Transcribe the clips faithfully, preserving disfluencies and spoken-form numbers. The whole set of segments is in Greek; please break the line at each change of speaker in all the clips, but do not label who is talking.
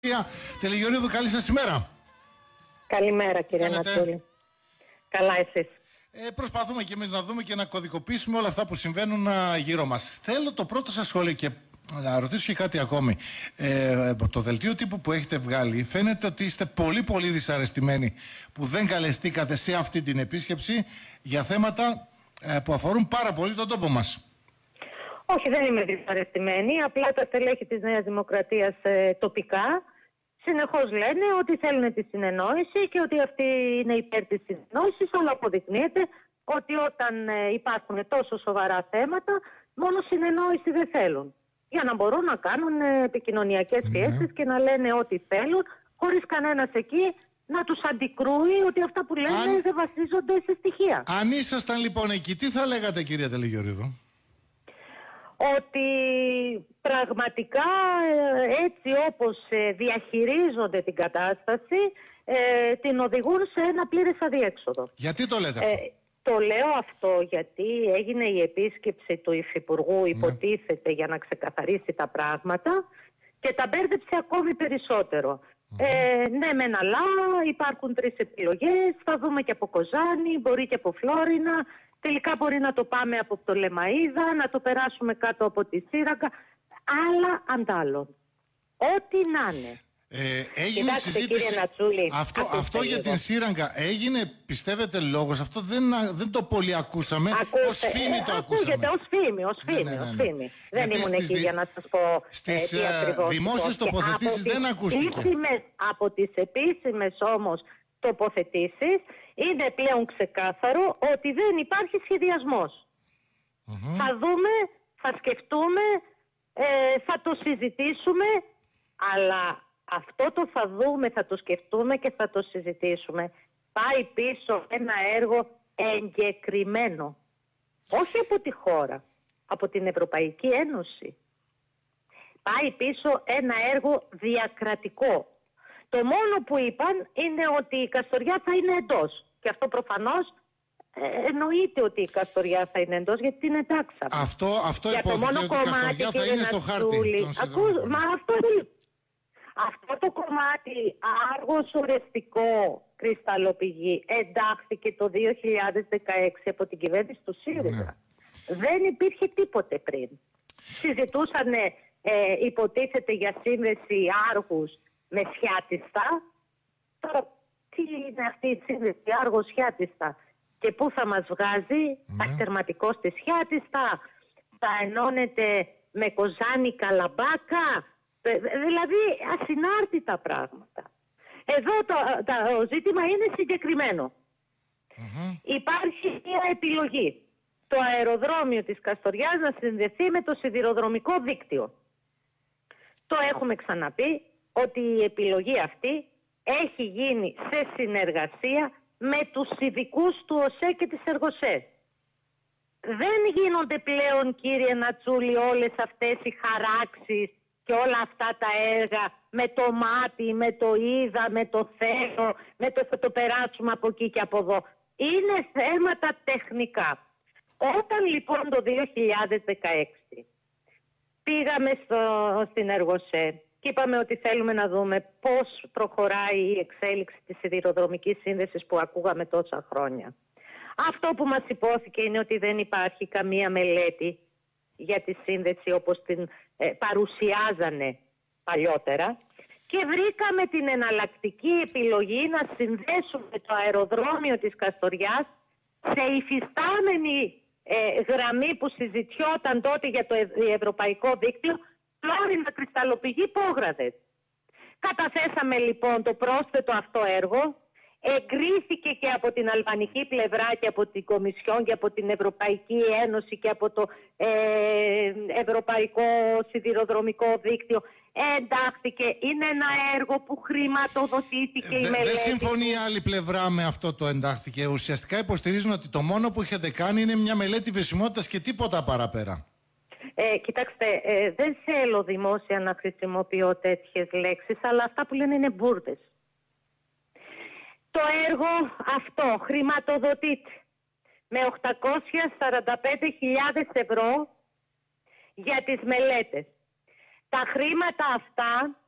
Τελεγιορίδου, καλή σας ημέρα.
Καλημέρα κύριε Ανατολή. Καλά εσείς?
Ε, προσπαθούμε και εμείς να δούμε και να κωδικοποιήσουμε όλα αυτά που συμβαίνουν α, γύρω μας. Θέλω το πρώτο σας σχόλιο και να ρωτήσω και κάτι ακόμη. Ε, το δελτίο τύπου που έχετε βγάλει φαίνεται ότι είστε πολύ πολύ δυσαρεστημένοι που δεν καλεστήκατε σε αυτή την επίσκεψη για θέματα ε, που αφορούν πάρα πολύ τον τόπο μας.
Όχι, δεν είμαι δυσαρεστημένη. Απλά τα στελέχη της Νέας Δημοκρατίας ε, τοπικά συνεχώς λένε ότι θέλουν τη συνεννόηση και ότι αυτοί είναι υπέρ της συνεννόησης, αλλά αποδεικνύεται ότι όταν ε, υπάρχουν τόσο σοβαρά θέματα, μόνο συνεννόηση δεν θέλουν. Για να μπορούν να κάνουν ε, επικοινωνιακές
ναι.
πιέσεις και να λένε ό,τι θέλουν, χωρίς κανένας εκεί να τους αντικρούει ότι αυτά που λένε Αν... δεν βασίζονται σε στοιχεία.
Αν ήσασταν λοιπόν εκεί, τι θα λέγατε κυρία Τελεγιορίδου?
Ότι πραγματικά έτσι όπως διαχειρίζονται την κατάσταση ε, την οδηγούν σε ένα πλήρες αδιέξοδο.
Γιατί το λέτε αυτό?
Ε, το λέω αυτό γιατί έγινε η επίσκεψη του Υφυπουργού, ναι. υποτίθεται για να ξεκαθαρίσει τα πράγματα και τα μπέρδεψε ακόμη περισσότερο. Mm. Ε, ναι μεν αλλά υπάρχουν τρεις επιλογές, θα δούμε και από Κοζάνη, μπορεί και από Φλόρινα. Τελικά μπορεί να το πάμε από το Λεμαΐδα, να το περάσουμε κάτω από τη Σύραγγα, άλλα αντάλλων. Ό,τι να είναι.
Ε, έγινε
Κοιτάξτε,
συζήτηση.
Νατσούλη,
αυτό αυτό για την Σύραγγα έγινε, πιστεύετε, λόγος? Αυτό δεν, δεν το πολύ ακούσαμε.
Ακούστε,
ως φήμη το ακούσαμε.
Ακούγεται ως φήμη, ως φήμη,
ναι, ναι, ναι,
ως
ναι.
φήμη. Δεν
Γιατί
ήμουν
στις,
εκεί για να σας πω
στις
ε, τι ακριβώς.
δημόσιες τοποθετήσεις δεν ακούστηκε.
Επίσημες, από τις επίσημες όμως τοποθετήσεις είναι πλέον ξεκάθαρο ότι δεν υπάρχει σχεδιασμός. Mm-hmm. Θα δούμε, θα σκεφτούμε, ε, θα το συζητήσουμε, αλλά αυτό το θα δούμε, θα το σκεφτούμε και θα το συζητήσουμε πάει πίσω ένα έργο εγκεκριμένο. Όχι από τη χώρα, από την Ευρωπαϊκή Ένωση. Πάει πίσω ένα έργο διακρατικό. Το μόνο που είπαν είναι ότι η Καστοριά θα είναι εντός. Και αυτό προφανώς ε, εννοείται ότι η Καστοριά θα είναι εντός, γιατί την εντάξαμε.
Αυτό, αυτό
για
υπόθηκε
το
ότι η Καστοριά θα είναι στο χάρτη.
Ακού, μα αυτό, αυτό το κομμάτι άργος ορεστικό κρυσταλλοπηγή εντάχθηκε το δύο χιλιάδες δεκαέξι από την κυβέρνηση του ΣΥΡΙΖΑ. Ναι. Δεν υπήρχε τίποτε πριν. Συζητούσαν, ε, υποτίθεται, για σύνδεση Άργους με Σιάτιστα. Τώρα τι είναι αυτή η σύνδεση Άργος Σιάτιστα και πού θα μας βγάζει? Ναι. Αχτερματικό στη Σιάτιστα, θα ενώνεται με Κοζάνη Καλαμπάκα, δηλαδή ασυνάρτητα πράγματα. Εδώ το, το ζήτημα είναι συγκεκριμένο. Mm-hmm. Υπάρχει μια επιλογή. Το αεροδρόμιο της Καστοριάς να συνδεθεί με το σιδηροδρομικό δίκτυο. Το έχουμε ξαναπεί ότι η επιλογή αυτή έχει γίνει σε συνεργασία με τους ειδικούς του ΟΣΕ και της ΕΡΓΟΣΕ. Δεν γίνονται πλέον, κύριε Νατσούλη, όλες αυτές οι χαράξεις και όλα αυτά τα έργα με το μάτι, με το είδα, με το θέλω, με το θα το περάσουμε από εκεί και από εδώ. Είναι θέματα τεχνικά. Όταν λοιπόν το δύο χιλιάδες δεκαέξι πήγαμε στο, στην ΕΡΓΟΣΕ και είπαμε ότι θέλουμε να δούμε πώς προχωράει η εξέλιξη της σιδηροδρομικής σύνδεσης που ακούγαμε τόσα χρόνια. Αυτό που μας υπόθηκε είναι ότι δεν υπάρχει καμία μελέτη για τη σύνδεση όπως την ε, παρουσιάζανε παλιότερα και βρήκαμε την εναλλακτική επιλογή να συνδέσουμε το αεροδρόμιο της Καστοριάς σε υφιστάμενη ε, γραμμή που συζητιόταν τότε για το ε, ευρωπαϊκό δίκτυο, Φλόρινα Κρυσταλλοπηγή Πόγραδες. Καταθέσαμε λοιπόν το πρόσθετο αυτό έργο, εγκρίθηκε και από την αλβανική πλευρά και από την Κομισιόν και από την Ευρωπαϊκή Ένωση και από το ε, Ευρωπαϊκό Σιδηροδρομικό Δίκτυο. Εντάχθηκε, είναι ένα έργο που χρηματοδοτήθηκε ε, η μελέτη.
Δεν συμφωνεί η άλλη πλευρά με αυτό το εντάχθηκε. Ουσιαστικά υποστηρίζουν ότι το μόνο που έχετε κάνει είναι μια μελέτη βιωσιμότητας και τίποτα παραπέρα.
Ε, κοιτάξτε, ε, δεν θέλω δημόσια να χρησιμοποιώ τέτοιες λέξεις, αλλά αυτά που λένε είναι μπουρδες. Το έργο αυτό χρηματοδοτείται με οκτακόσιες σαράντα πέντε χιλιάδες ευρώ για τις μελέτες. Τα χρήματα αυτά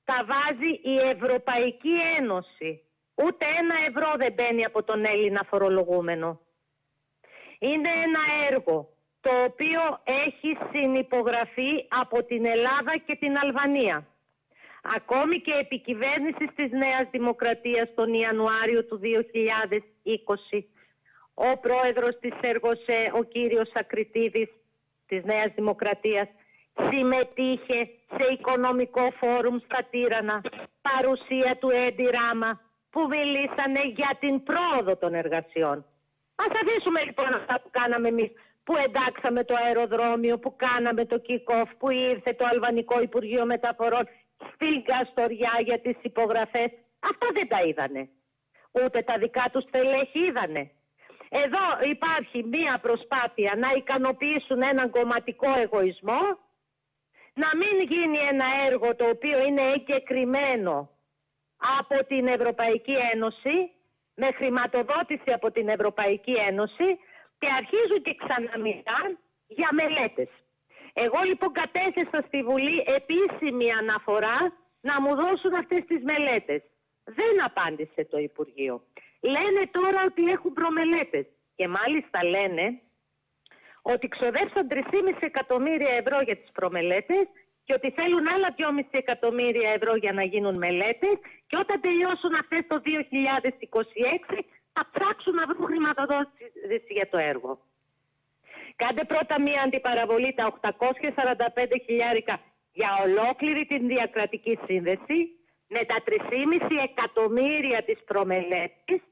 τα βάζει η Ευρωπαϊκή Ένωση. Ούτε ένα ευρώ δεν μπαίνει από τον Έλληνα φορολογούμενο. Είναι ένα έργο το οποίο έχει συνυπογραφεί από την Ελλάδα και την Αλβανία. Ακόμη και επί κυβέρνησης της Νέας Δημοκρατίας τον Ιανουάριο του δύο χιλιάδες είκοσι, ο πρόεδρος της ΕΡΓΟΣΕ, ο κύριος Ακριτίδης της Νέας Δημοκρατίας, συμμετείχε σε οικονομικό φόρουμ στα Τύρανα, παρουσία του Έντι Ράμα, που μιλήσανε για την πρόοδο των εργασιών. Ας αφήσουμε λοιπόν αυτά που κάναμε εμείς, που εντάξαμε το αεροδρόμιο, που κάναμε το kick-off, που ήρθε το Αλβανικό Υπουργείο Μεταφορών στην Καστοριά για τις υπογραφές. Αυτά δεν τα είδανε. Ούτε τα δικά τους στελέχη είδανε. Εδώ υπάρχει μία προσπάθεια να ικανοποιήσουν έναν κομματικό εγωισμό, να μην γίνει ένα έργο το οποίο είναι εγκεκριμένο από την Ευρωπαϊκή Ένωση, με χρηματοδότηση από την Ευρωπαϊκή Ένωση, και αρχίζουν και ξαναμιλάν για μελέτες. Εγώ λοιπόν κατέθεσα στη Βουλή επίσημη αναφορά να μου δώσουν αυτές τις μελέτες. Δεν απάντησε το Υπουργείο. Λένε τώρα ότι έχουν προμελέτες. Και μάλιστα λένε ότι ξοδέψαν τρία κόμμα πέντε εκατομμύρια ευρώ για τις προμελέτες και ότι θέλουν άλλα δυόμισι εκατομμύρια ευρώ για να γίνουν μελέτες, και όταν τελειώσουν αυτές το δύο χιλιάδες είκοσι έξι θα ψάξουν να βρουν χρηματοδότηση για το έργο. Κάντε πρώτα μία αντιπαραβολή, τα οκτακόσια σαράντα πέντε χιλιάρικα για ολόκληρη την διακρατική σύνδεση, με τα τρία κόμμα πέντε εκατομμύρια της προμελέτης,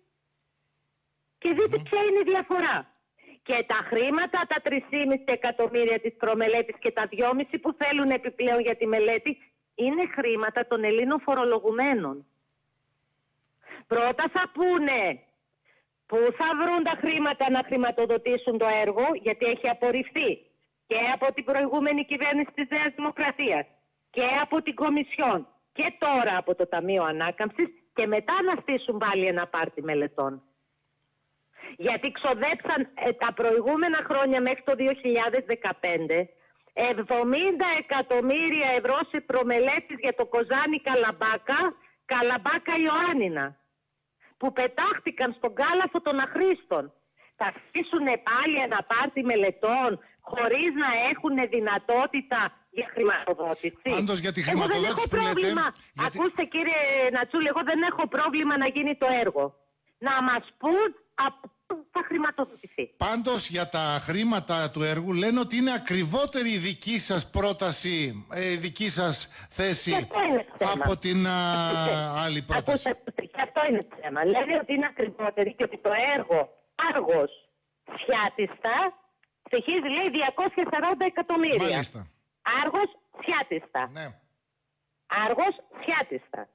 και δείτε mm. ποια είναι η διαφορά. Και τα χρήματα, τα τρία κόμμα πέντε εκατομμύρια της προμελέτης και τα δυόμισι που θέλουν επιπλέον για τη μελέτη, είναι χρήματα των Ελλήνων φορολογουμένων. Πρώτα θα πούνε πού θα βρουν τα χρήματα να χρηματοδοτήσουν το έργο, γιατί έχει απορριφθεί και από την προηγούμενη κυβέρνηση της Νέας Δημοκρατίας και από την Κομισιόν και τώρα από το Ταμείο Ανάκαμψης, και μετά να στήσουν πάλι ένα πάρτι μελετών. Γιατί ξοδέψαν ε, τα προηγούμενα χρόνια μέχρι το δύο χιλιάδες δεκαπέντε εβδομήντα εκατομμύρια ευρώ σε προμελέτης για το Κοζάνι Καλαμπάκα, Καλαμπάκα Ιωάννινα, που πετάχτηκαν στον κάλαθο των αχρήστων. Θα στήσουν πάλι ένα πάρτι μελετών χωρίς να έχουν δυνατότητα για χρηματοδότηση.
Πάντως για τη χρηματοδότηση
εγώ δεν έχω
που
πρόβλημα.
λέτε, γιατί...
Ακούστε κύριε Νατσούλη, εγώ δεν έχω πρόβλημα να γίνει το έργο. Να μας πούν από πού θα χρηματοδοτηθεί.
Πάντως για τα χρήματα του έργου λένε ότι είναι ακριβότερη η δική σας πρόταση, η δική σας θέση από την α, άλλη πρόταση.
Ακούστε, και αυτό είναι το θέμα. Λένε ότι είναι ακριβότερη και ότι το έργο Άργος Σιάτιστα στοιχίζει, λέει, διακόσια σαράντα εκατομμύρια.
Μάλιστα.
Άργος Σιάτιστα.
Ναι.
Άργος Σιάτιστα.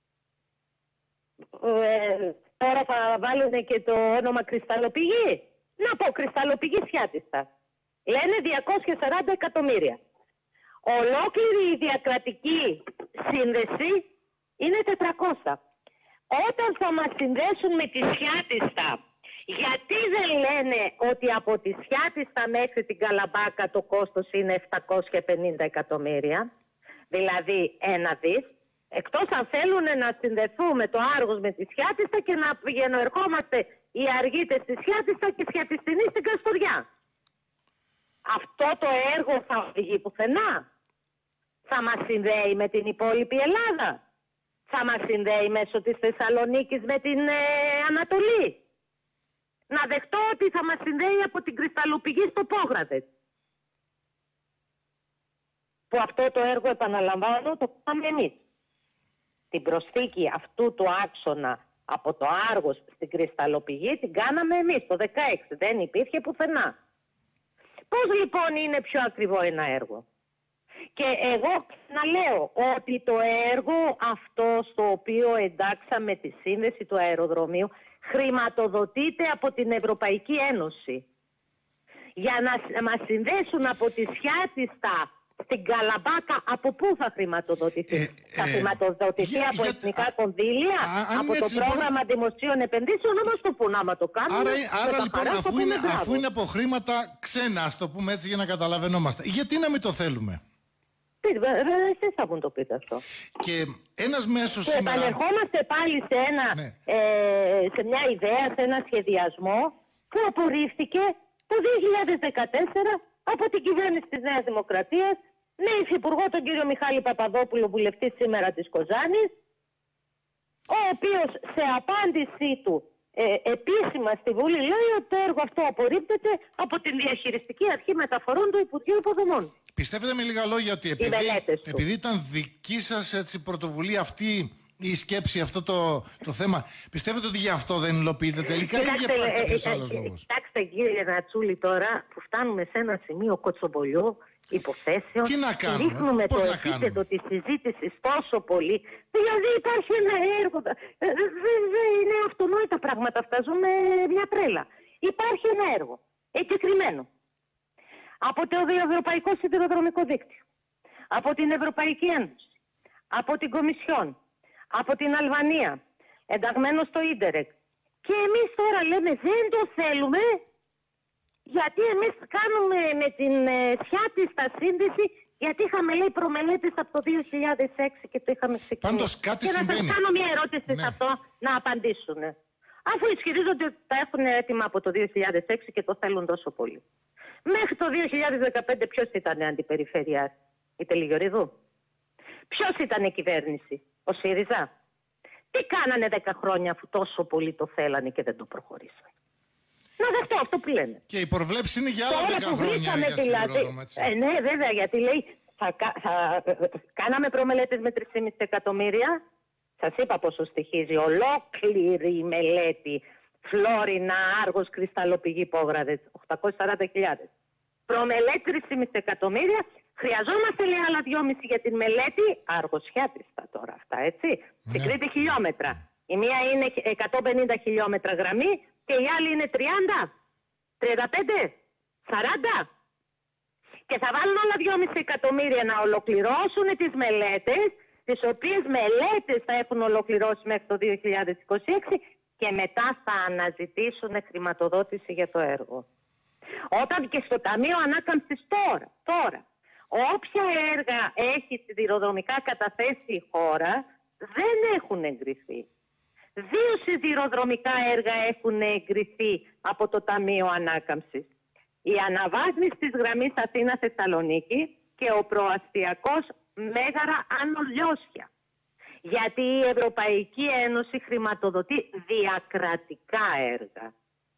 Ε, τώρα θα βάλουν και το όνομα Κρυσταλλοπηγή. Να πω Κρυσταλλοπηγή Σιάτιστα. Λένε διακόσια σαράντα εκατομμύρια. Ολόκληρη η διακρατική σύνδεση είναι τετρακόσια. Όταν θα μας συνδέσουν με τη Σιάτιστα, γιατί δεν λένε ότι από τη Σιάτιστα μέχρι την Καλαμπάκα το κόστος είναι επτακόσια πενήντα εκατομμύρια, δηλαδή ένα δις, εκτός αν θέλουν να συνδεθούμε το Άργος με τη Σιάτιστα και να πηγαινοερχόμαστε οι Αργίτες στη Σιάτιστα και Σιατιστινοί στην Καστοριά. Αυτό το έργο θα οδηγεί πουθενά. Θα μας συνδέει με την υπόλοιπη Ελλάδα. Θα μας συνδέει μέσω της Θεσσαλονίκης με την ε, Ανατολή. Να δεχτώ ότι θα μας συνδέει από την Κρυσταλλοπηγή στο Πόγραδες. Που αυτό το έργο, επαναλαμβάνω, το κάνουμε εμείς. Την προσθήκη αυτού του άξονα από το Άργος στην Κρυσταλλοπηγή την κάναμε εμείς το δεκαέξι. Δεν υπήρχε πουθενά. Πώς λοιπόν είναι πιο ακριβό ένα έργο? Και εγώ να λέω ότι το έργο αυτό στο οποίο εντάξαμε τη σύνδεση του αεροδρομίου χρηματοδοτείται από την Ευρωπαϊκή Ένωση. Για να μας συνδέσουν από τη Σιάτιστα στην Καλαμπάκα, από πού θα χρηματοδοτηθεί? Ε, θα ε, χρηματοδοτηθεί για, από για, εθνικά α, κονδύλια, α, από το πρόγραμμα λοιπόν, δημοσίων επενδύσεων, να μας το πούν, άμα το κάνουμε.
Άρα, άρα λοιπόν, αφού είναι, αφού είναι από χρήματα ξένα, ας το πούμε έτσι για να καταλαβαίνόμαστε, γιατί να μην το θέλουμε?
Εσείς θα μου το πείτε αυτό.
Και ένας μέσος
και
σήμερα...
επανερχόμαστε πάλι σε, ένα,
ναι.
ε, σε μια ιδέα, σε ένα σχεδιασμό που απορρίφθηκε το δύο χιλιάδες δεκατέσσερα από την κυβέρνηση της Νέας Δημοκρατίας, με υφυπουργό τον κύριο Μιχάλη Παπαδόπουλο, βουλευτή σήμερα της Κοζάνης, ο οποίος σε απάντησή του ε, επίσημα στη Βουλή λέει ότι το έργο αυτό απορρίπτεται από την διαχειριστική αρχή μεταφορών του Υπουργείου Υποδομών.
Πιστεύετε με λίγα λόγια ότι επειδή, επειδή ήταν δική σας έτσι, πρωτοβουλία αυτή η σκέψη, αυτό το, το θέμα, πιστεύετε ότι γι' αυτό δεν υλοποιείται τελικά ή για κάποιος άλλος λόγος?
Κοιτάξτε κύριε Νατσούλη, τώρα που φτάνουμε σε ένα σημείο κοτσομπολιού υποθέσεων, ρίχνουμε το επίθετο της συζήτησης τόσο πολύ. Δηλαδή υπάρχει ένα έργο, δεν είναι αυτονόητα πράγματα αυτά, ζούμε μια τρέλα. Υπάρχει ένα έργο εγκεκριμένο από το Ευρωπαϊκό Σιδηροδρομικό Δίκτυο, από την Ευρωπαϊκή Ένωση, από την Κομισιόν, από την Αλβανία, ενταγμένο στο Ίντερεκ. Και εμείς τώρα λέμε δεν το θέλουμε, γιατί εμείς κάνουμε με την ε, σιάτιστα σύνδεση, γιατί είχαμε λέει προμελέτες από το δύο χιλιάδες έξι και το είχαμε ξεκινήσει.
Πάντως κάτι
και
συμβαίνει.
να σας κάνω μια ερώτηση ναι. σε αυτό να απαντήσουν. Αφού ισχυρίζονται ότι τα έχουν έτοιμα από το δύο χιλιάδες έξι και το θέλουν τόσο πολύ. Μέχρι το δύο χιλιάδες δεκαπέντε ποιος ήταν αντιπεριφερειάς? Η Τελιγιοριδού. Ποιος ήταν η κυβέρνηση? Ο ΣΥΡΙΖΑ. Τι κάνανε δέκα χρόνια αφού τόσο πολύ το θέλανε και δεν το προχωρήσαν? Να δεχτώ αυτό που λένε.
Και οι προβλέψεις είναι για άλλα δέκα χρόνια για σιδηρόδρομο, έτσι.
Ε, ναι βέβαια, γιατί λέει θα, θα, κάναμε προμελέτες με τρία κόμμα πέντε εκατομμύρια. Σας είπα πόσο στοιχίζει ολόκληρη η μελέτη. Φλόρινα, Άργος, Κρυσταλλοπηγή, Πόγραδες, οκτακόσιες σαράντα χιλιάδες. Προμελέτη τρία κόμμα πέντε εκατομμύρια. Χρειαζόμαστε λέει άλλα δυόμισι για την μελέτη. Αργοσιάτιστα τώρα αυτά, έτσι. Ναι. Στην Κρήτη χιλιόμετρα. Η μία είναι εκατόν πενήντα χιλιόμετρα γραμμή και η άλλη είναι τριάντα, τριάντα πέντε, σαράντα. Και θα βάλουν άλλα δυόμισι εκατομμύρια να ολοκληρώσουν τις μελέτες, τις οποίες μελέτες θα έχουν ολοκληρώσει μέχρι το δύο χιλιάδες είκοσι έξι και μετά θα αναζητήσουν χρηματοδότηση για το έργο. Όταν και στο Ταμείο Ανάκαμψης τώρα, τώρα, όποια έργα έχει σιδηροδρομικά καταθέσει η χώρα, δεν έχουν εγκριθεί. Δύο σιδηροδρομικά έργα έχουν εγκριθεί από το Ταμείο Ανάκαμψης. Η αναβάθμιση της γραμμής Αθήνα-Θεσσαλονίκη και ο προαστιακός Μέγαρα-Άνω Λιώσια. Γιατί η Ευρωπαϊκή Ένωση χρηματοδοτεί διακρατικά έργα.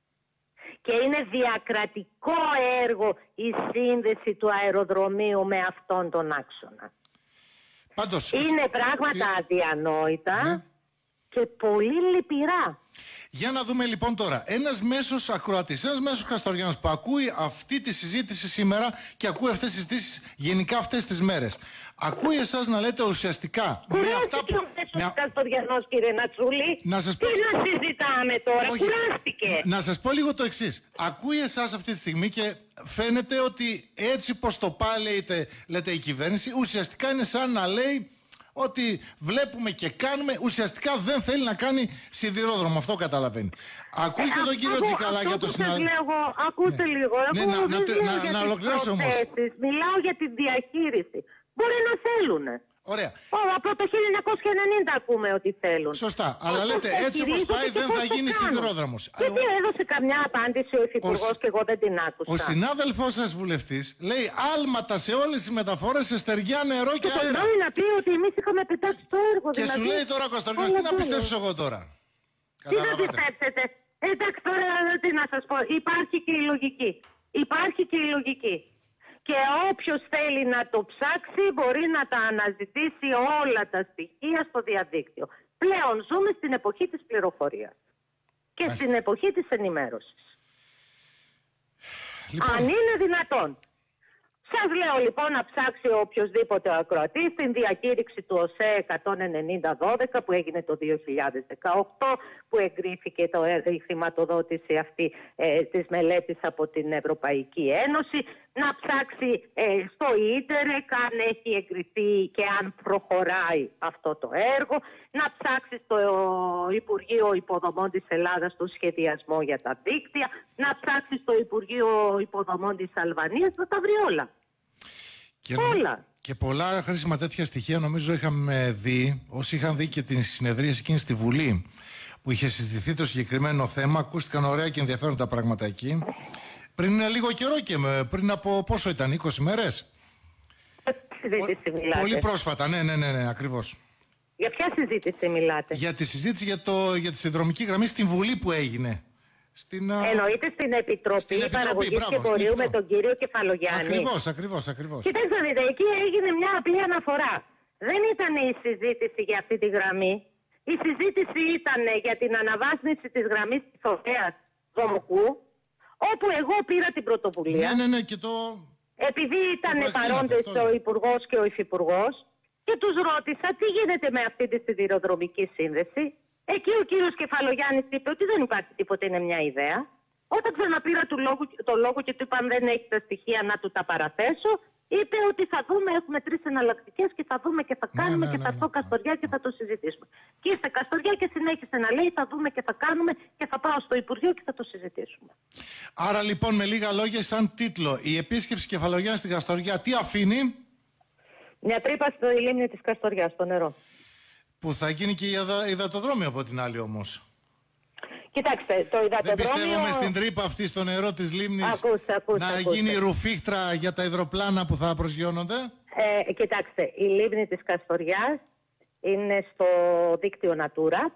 Και είναι διακρατικό έργο η σύνδεση του αεροδρομίου με αυτόν τον άξονα.
Πάντως,
είναι πράγματα και... αδιανόητα ναι. και πολύ λυπηρά.
Για να δούμε λοιπόν τώρα. Ένας μέσος ακροατής, ένας μέσος Καστοριάνος που ακούει αυτή τη συζήτηση σήμερα και ακούει αυτές τις συζητήσεις γενικά αυτές τις μέρες. Ακούει εσάς να λέτε ουσιαστικά με αυτά που...
Κουράστηκε ο Καστοριανός, κύριε Νατσούλη.
Να σας πω...
Τι να συζητάμε τώρα, όχι. Κουράστηκε.
Να σας πω λίγο το εξής. Ακούει εσάς αυτή τη στιγμή και φαίνεται ότι έτσι πως το πάει λέτε, λέτε η κυβέρνηση, ουσιαστικά είναι σαν να λέει ότι βλέπουμε και κάνουμε, ουσιαστικά δεν θέλει να κάνει σιδηρόδρομο. Αυτό καταλαβαίνει. Ακούει και τον κύριο Τσικαλάκη το συνάδελφο.
Ακούστε
ναι.
λίγο.
Ναι, να, να, να, να ολοκληρώσω όμως.
Μιλάω για την διαχείριση. Μπορεί να θέλουν.
Ωραία.
Ω, από το χίλια εννιακόσια ενενήντα ακούμε ότι θέλουν.
Σωστά. Αλλά Όσο λέτε έτσι όπως πάει δεν θα γίνει σιδηρόδρομος.
Γιατί έδωσε καμιά απάντηση ο υφυπουργός ο... και εγώ δεν την άκουσα.
Ο συνάδελφός σας βουλευτής λέει άλματα σε όλες τις μεταφορές σε στεριά, νερό και, και αέρα.
Και να πει ότι εμείς είχαμε πετάξει το έργο.
Και δηλαδή... σου λέει τώρα Κωνσταντίνος, τι να πιστέψω εγώ τώρα?
Τι να πιστέψετε? Εντάξει τώρα τι να σας πω. Υπάρχει και η λογική. Υπάρχει και η λογική. Και όποιος θέλει να το ψάξει μπορεί να τα αναζητήσει όλα τα στοιχεία στο διαδίκτυο. Πλέον ζούμε στην εποχή της πληροφορίας και Άς... στην εποχή της ενημέρωσης. Λοιπόν... Αν είναι δυνατόν. Σας λέω λοιπόν να ψάξει οποιοσδήποτε ακροατής την διακήρυξη του ΟΣΕ εκατόν ενενήντα δώδεκα που έγινε το δύο χιλιάδες δεκαοκτώ, που εγκρίθηκε το, η χρηματοδότηση αυτή ε, της μελέτης από την Ευρωπαϊκή Ένωση, να ψάξει ε, στο Ίντερεκ αν έχει εγκριθεί και αν προχωράει αυτό το έργο, να ψάξει στο Υπουργείο Υποδομών της Ελλάδας το σχεδιασμό για τα δίκτυα, να ψάξει στο Υπουργείο Υποδομών της Αλβανίας, να τα βρει όλα.
Και,
όλα.
Και πολλά χρήσιμα τέτοια στοιχεία νομίζω είχαμε δει, όσοι είχαν δει και την συνεδρίαση εκείνη στη Βουλή που είχε συζητηθεί το συγκεκριμένο θέμα. Ακούστηκαν ωραία και ενδιαφέροντα πράγματα εκεί. Πριν λίγο καιρό και με, πριν από πόσο ήταν, είκοσι μέρες.
Συζήτηση μιλάτε.
Πολύ πρόσφατα, ναι, ναι, ναι, ναι, ακριβώς.
Για ποια συζήτηση μιλάτε?
Για τη συζήτηση για, το, για τη συνδρομική γραμμή στην Βουλή που έγινε. Στην,
Εννοείται στην Επιτροπή,
στην
Παραγωγής και Εμπορίου με τον κύριο Κεφαλογιάννη.
Ακριβώς, ακριβώς, ακριβώς.
Κοιτάξτε, δείτε, εκεί έγινε μια απλή αναφορά. Δεν ήταν η συζήτηση για αυτή τη γραμμή. Η συζήτηση ήταν για την αναβάθμιση της γραμμής της Ορθέας Δομοκού, όπου εγώ πήρα την πρωτοβουλία.
Ναι, ναι, ναι, και το...
Επειδή ήταν παρόντες ο Υπουργός και ο Υφυπουργός και τους ρώτησα τι γίνεται με αυτή τη σιδηροδρομική σύνδεση. Εκεί ο κύριος Κεφαλογιάννης είπε ότι δεν υπάρχει τίποτα, είναι μια ιδέα. Όταν ξαναπήρα το λόγο, το λόγο και του είπα αν δεν έχει τα στοιχεία να του τα παραθέσω, είπε ότι θα δούμε, έχουμε τρεις εναλλακτικές και θα δούμε και θα κάνουμε ναι, ναι, και θα έρθω ναι, ναι, Καστοριά ναι. και θα το συζητήσουμε. Και ήρθε Καστοριά και συνέχισε να λέει θα δούμε και θα κάνουμε και θα πάω στο Υπουργείο και θα το συζητήσουμε.
Άρα λοιπόν με λίγα λόγια σαν τίτλο, η επίσκεψη Κεφαλογιάννη στην Καστοριά τι αφήνει?
Μια τρύπα στο λίμνη της Καστοριάς, στο νερό.
Που θα γίνει και η υδατοδρόμιο από την άλλη όμως.
Κοιτάξτε, το υδατοδρόμιο...
Δεν πιστεύουμε στην τρύπα αυτή στο νερό της λίμνης
ακούστε, ακούστε,
να
ακούστε.
γίνει ρουφίχτρα για τα υδροπλάνα που θα προσγειώνονται.
Ε, κοιτάξτε, η λίμνη της Καστοριάς είναι στο δίκτυο Natura.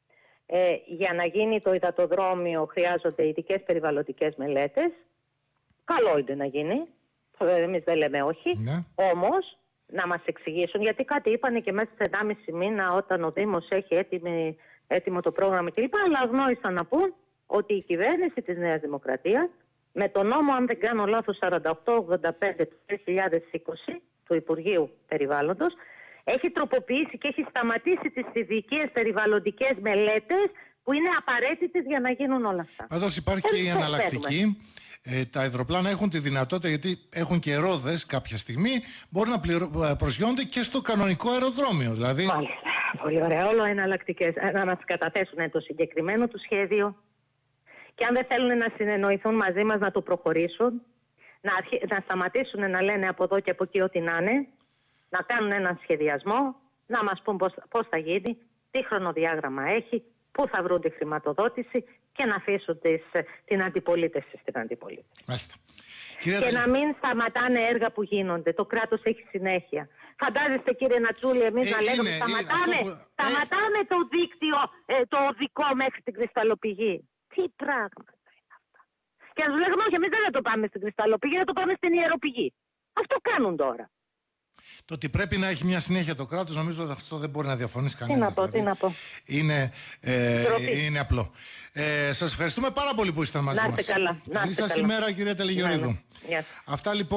Ε, για να γίνει το υδατοδρόμιο χρειάζονται ειδικές περιβαλλοντικές μελέτες. Καλό είναι να γίνει. Εμείς δεν λέμε όχι.
Ναι.
Όμως, να μας εξηγήσουν, γιατί κάτι είπανε και μέσα σε ενάμιση μήνα όταν ο Δήμος έχει έτοιμη, έτοιμο το πρόγραμμα κλπ. Αλλά αγνόησαν να πούν ότι η κυβέρνηση της Νέας Δημοκρατίας με το νόμο, αν δεν κάνω λάθος, σαράντα οκτώ ογδόντα πέντε του δύο χιλιάδες είκοσι του Υπουργείου Περιβάλλοντος, έχει τροποποιήσει και έχει σταματήσει τις ειδικές περιβαλλοντικές μελέτες που είναι απαραίτητες για να γίνουν όλα αυτά.
Πάντως υπάρχει και η εναλλακτική. Ε, τα υδροπλάνα έχουν τη δυνατότητα, γιατί έχουν και ρόδες κάποια στιγμή, μπορούν να πληρω... προσγειώνονται και στο κανονικό αεροδρόμιο. Δηλαδή...
Μάλιστα. Πολύ ωραία. Όλο εναλλακτικές. Να μας καταθέσουν το συγκεκριμένο του σχέδιο και αν δεν θέλουν να συνεννοηθούν μαζί μας να το προχωρήσουν, να, αρχι... να σταματήσουν να λένε από εδώ και από εκεί ό,τι να είναι, να κάνουν έναν σχεδιασμό, να μας πούν πώς, πώς θα γίνει, τι χρονοδιάγραμμα έχει, πού θα βρουν τη χρηματοδότηση και να αφήσουν τις, την αντιπολίτευση στην αντιπολίτευση.
Μάλιστα.
Και Κυρία... να μην σταματάνε έργα που γίνονται. Το κράτος έχει συνέχεια. Φαντάζεστε κύριε Νατσούλη εμείς ε, να λέγαμε είναι, σταματάμε, είναι, που... σταματάμε ε... το δίκτυο, ε, το οδικό μέχρι την κρυσταλλοπηγή. Τι πράγματα είναι αυτά. Και να τους λέγαμε όχι, εμείς δεν θα το πάμε στην κρυσταλλοπηγή, θα το πάμε στην ιεροπηγή. Αυτό κάνουν τώρα.
Το ότι πρέπει να έχει μια συνέχεια το κράτος, νομίζω ότι αυτό δεν μπορεί να διαφωνήσει κανένας.
Τι να πω,
δηλαδή,
τι να πω.
Είναι, ε, είναι απλό. Ε, σας ευχαριστούμε πάρα πολύ που ήσασταν μαζί μας.
Να είστε καλά.
Καλή σας ημέρα, κυρία Τελιγιορίδου. Αυτά λοιπόν.